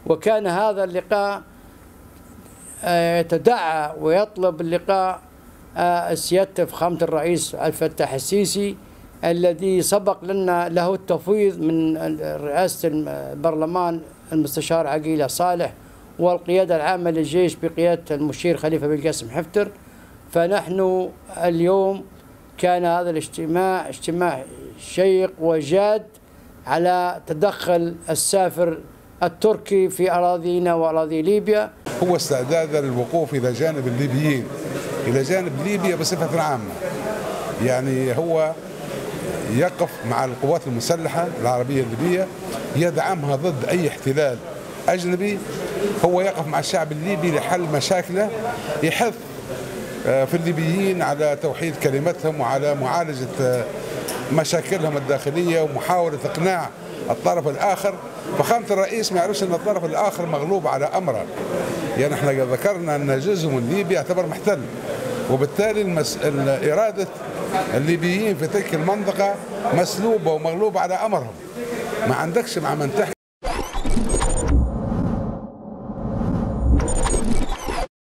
وكان هذا اللقاء يتدعى ويطلب اللقاء سيادة فخامة الرئيس عبد الفتاح السيسي، الذي سبق لنا له التفويض من رئاسة البرلمان المستشار عقيلة صالح والقيادة العامة للجيش بقيادة المشير خليفة بن قاسم حفتر. فنحن اليوم كان هذا الاجتماع شيق وجاد على تدخل السافر التركي في أراضينا وأراضي ليبيا. هو استعداد للوقوف إلى جانب الليبيين، إلى جانب ليبيا بصفة عامة. يعني هو يقف مع القوات المسلحة العربية الليبية، يدعمها ضد أي احتلال أجنبي. هو يقف مع الشعب الليبي لحل مشاكله، يحث في الليبيين على توحيد كلمتهم وعلى معالجة مشاكلهم الداخلية ومحاولة إقناع الطرف الآخر. فخامة الرئيس ما يعرفش أن الطرف الآخر مغلوب على أمره. يعني احنا ذكرنا أن جزء من ليبيا يعتبر محتل، وبالتالي إرادة الليبيين في تلك المنطقة مسلوبة ومغلوبة على أمرهم. ما عندكش مع من تحكي